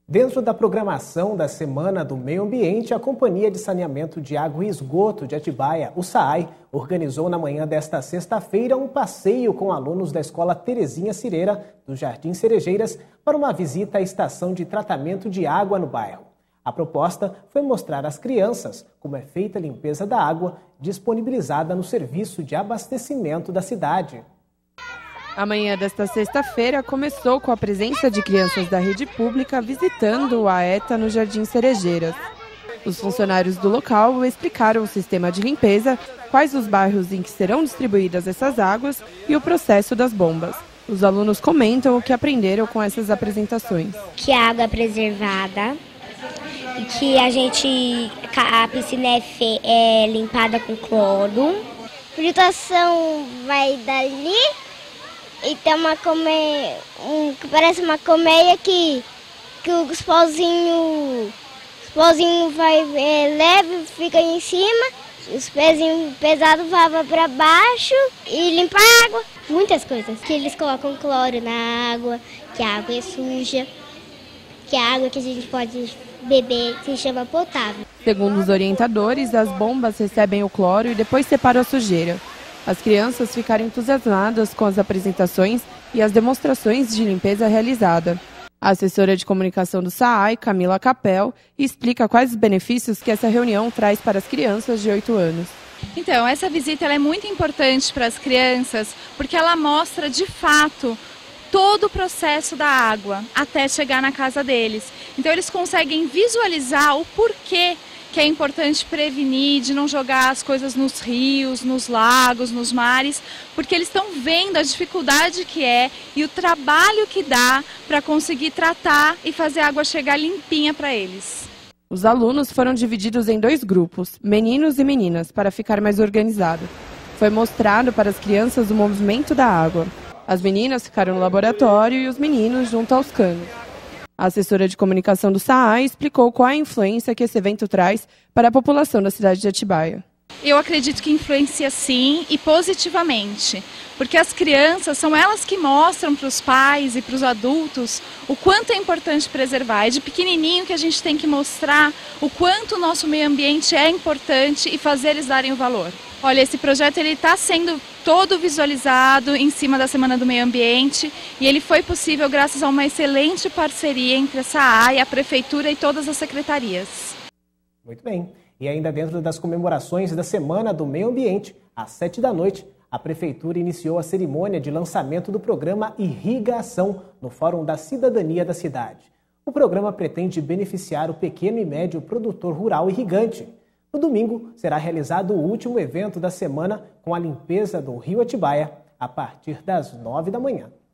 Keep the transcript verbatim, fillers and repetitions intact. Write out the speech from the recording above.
Dentro da programação da Semana do Meio Ambiente, a Companhia de Saneamento de Água e Esgoto de Atibaia, o SAAI, organizou na manhã desta sexta-feira um passeio com alunos da Escola Terezinha Cireira, do Jardim Cerejeiras, para uma visita à estação de tratamento de água no bairro. A proposta foi mostrar às crianças como é feita a limpeza da água disponibilizada no serviço de abastecimento da cidade. A manhã desta sexta-feira começou com a presença de crianças da rede pública visitando o AETA no Jardim Cerejeiras. Os funcionários do local explicaram o sistema de limpeza, quais os bairros em que serão distribuídas essas águas e o processo das bombas. Os alunos comentam o que aprenderam com essas apresentações. Que a água é preservada, que a gente, a piscina é, fe, é limpada com cloro. A filtração vai dali. E tem uma colmeia, um, que parece uma colmeia que, que os pauzinhos os pauzinho vai é, leve, fica em cima, os pezinhos pesados vão para baixo e limpa a água. Muitas coisas, que eles colocam cloro na água, que a água é suja, que a água que a gente pode beber se chama potável. Segundo os orientadores, as bombas recebem o cloro e depois separam a sujeira. As crianças ficaram entusiasmadas com as apresentações e as demonstrações de limpeza realizada. A assessora de comunicação do SAAI, Camila Capel, explica quais os benefícios que essa reunião traz para as crianças de oito anos. Então, essa visita ela é muito importante para as crianças porque ela mostra, de fato, todo o processo da água até chegar na casa deles. Então, eles conseguem visualizar o porquê que é importante prevenir de não jogar as coisas nos rios, nos lagos, nos mares, porque eles estão vendo a dificuldade que é e o trabalho que dá para conseguir tratar e fazer a água chegar limpinha para eles. Os alunos foram divididos em dois grupos, meninos e meninas, para ficar mais organizado. Foi mostrado para as crianças o movimento da água. As meninas ficaram no laboratório e os meninos junto aos canos. A assessora de comunicação do SAAI explicou qual a influência que esse evento traz para a população da cidade de Atibaia. Eu acredito que influencia sim e positivamente, porque as crianças são elas que mostram para os pais e para os adultos o quanto é importante preservar. É de pequenininho que a gente tem que mostrar o quanto o nosso meio ambiente é importante e fazer eles darem o valor. Olha, esse projeto ele está sendo todo visualizado em cima da Semana do Meio Ambiente e ele foi possível graças a uma excelente parceria entre a SAAI, a Prefeitura e todas as secretarias. Muito bem. E ainda dentro das comemorações da Semana do Meio Ambiente, às sete da noite, a Prefeitura iniciou a cerimônia de lançamento do programa Irrigação no Fórum da Cidadania da cidade. O programa pretende beneficiar o pequeno e médio produtor rural irrigante. No domingo, será realizado o último evento da semana com a limpeza do Rio Atibaia, a partir das nove da manhã.